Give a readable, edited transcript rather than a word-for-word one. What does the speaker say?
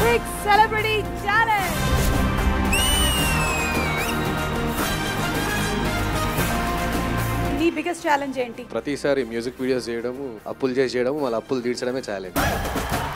Music celebrity challenge. నీ biggest challenge ఏంటి? ప్రతిసారి మ్యూజిక్ వీడియోస్ చేయడము, అప్పులు చేయడము, మళ్ళీ అప్పులు తీర్చడమే ఛాలెంజ్.